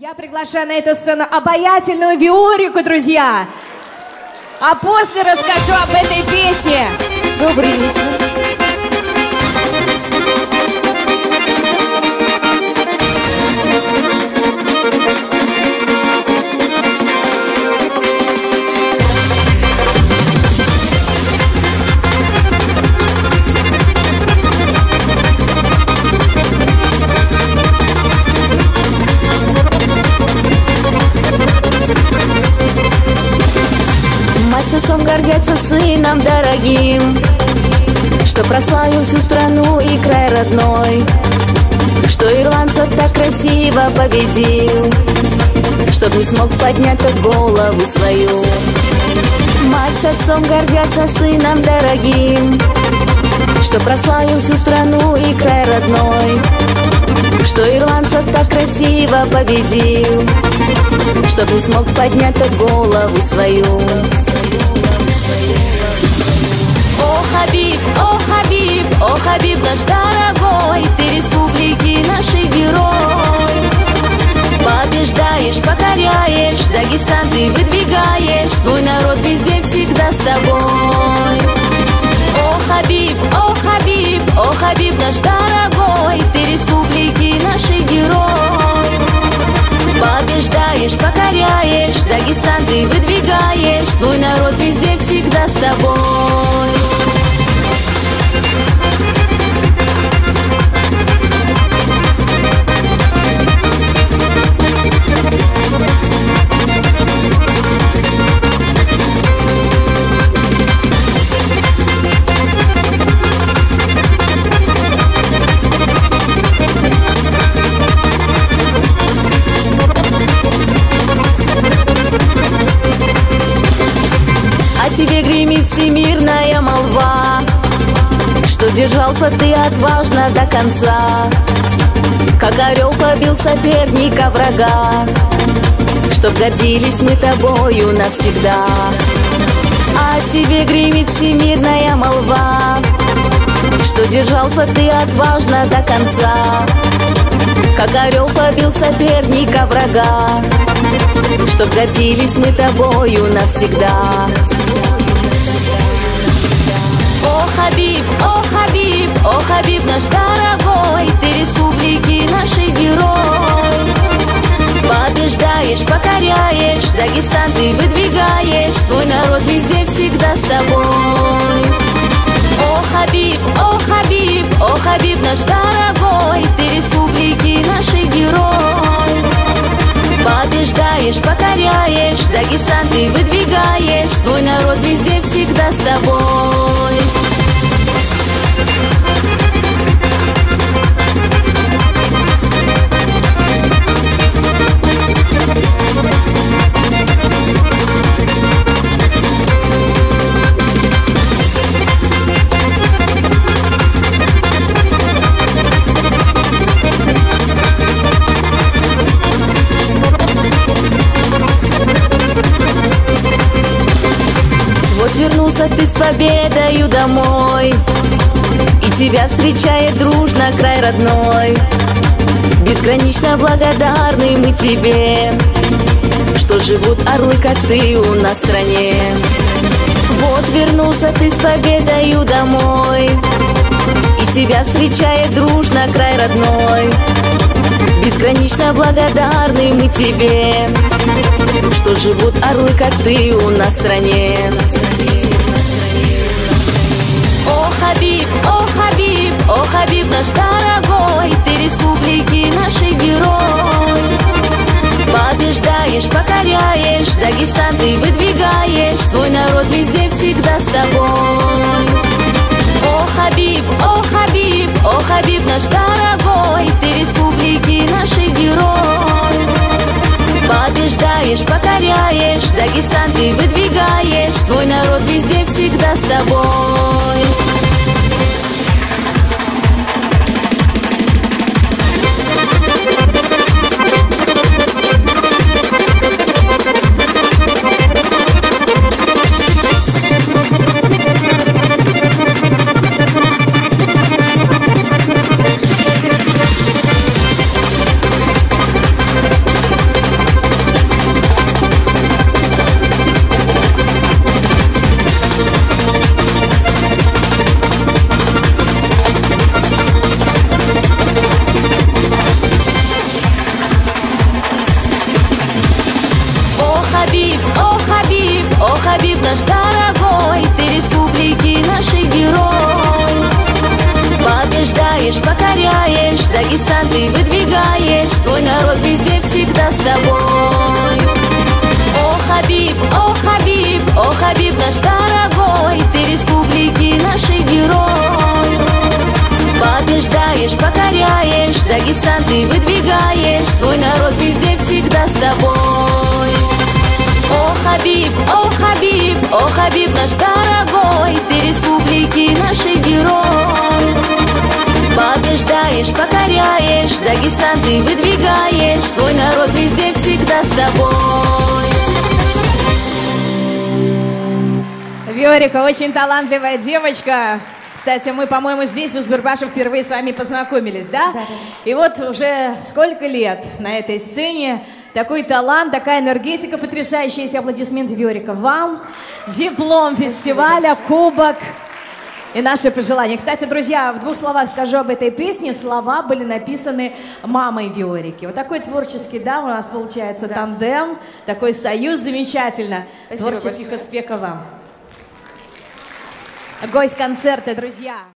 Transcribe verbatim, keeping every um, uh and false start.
Я приглашаю на эту сцену обаятельную Виорику, друзья. А после расскажу об этой песне. Добрый вечер. Отцом гордятся сыном дорогим, что прославил всю страну и край родной, что ирландцев так красиво победил, чтоб не смог поднять тот голову свою. Мать с отцом гордятся сыном дорогим, что прославил всю страну и край родной, что ирландцев так красиво победил, чтоб не смог поднять тот голову свою. О, Хабиб, о, Хабиб, о, Хабиб наш дорогой, ты республики нашей герой. Побеждаешь, покоряешь, Дагестан ты выдвигаешь, твой народ везде всегда с тобой. О, Хабиб, о, Хабиб, о, Хабиб наш дорогой, ты республики нашей герой. Побеждаешь, покоряешь, Дагестан ты выдвигаешь, твой народ везде всегда с тобой. Тебе гремит всемирная молва, что держался ты отважно до конца, как орел побил соперника врага, чтоб гордились мы тобою навсегда. А тебе гремит всемирная молва, что держался ты отважно до конца, как орел побил соперника врага, чтоб гордились мы тобою навсегда. О, Хабиб, о, Хабиб, о, Хабиб наш дорогой, ты республики нашей герой. Побеждаешь, покоряешь, Дагестан ты выдвигаешь, твой народ везде всегда с тобой. О, Хабиб, о, Хабиб, о, Хабиб наш дорогой, ты республики нашей герой. Побеждаешь, покоряешь, Дагестан ты выдвигаешь, твой народ везде всегда с тобой. Вернулся ты с победою домой, и тебя встречает дружно край родной. Безгранично благодарны мы тебе, что живут орлы, как ты у нас в стране. Вот вернулся ты с победою домой, и тебя встречает дружно край родной. Безгранично благодарны мы тебе, что живут орлы, как ты у нас в стране. О, Хабиб, о, Хабиб, о, Хабиб наш дорогой, ты республики нашей герой. Побеждаешь, покоряешь, Дагестан ты выдвигаешь, твой народ везде всегда с тобой. О, Хабиб, о, Хабиб, о, Хабиб наш дорогой, ты республики нашей герой. Побеждаешь, покоряешь, Дагестан ты выдвигаешь, твой народ везде всегда с тобой. Хабиб, о Хабиб, о Хабиб наш дорогой, ты республики нашей герой. Побеждаешь, покоряешь, Дагестан ты выдвигаешь, твой народ везде всегда с тобой. О Хабиб, о Хабиб, о Хабиб наш дорогой, ты республики нашей герой. Побеждаешь, покоряешь, Дагестан ты выдвигаешь, твой народ везде всегда с тобой. О Хабиб, о Хабиб, о Хабиб наш дорогой, ты республики нашей герой. Побеждаешь, покоряешь, Дагестан ты выдвигаешь, твой народ везде всегда с тобой. Виорика очень талантливая девочка. Кстати, мы, по-моему, здесь, в Узбербаше, впервые с вами познакомились, да? Да, да. И вот уже сколько лет на этой сцене, такой талант, такая энергетика потрясающая. Эти аплодисменты, Виорика, вам. Диплом фестиваля, кубок и наши пожелания. Кстати, друзья, в двух словах скажу об этой песне. Слова были написаны мамой Виорики. Вот такой творческий, да, у нас получается да. тандем, такой союз, замечательно. Спасибо Творческих большое. успехов вам. Гость концерта, друзья.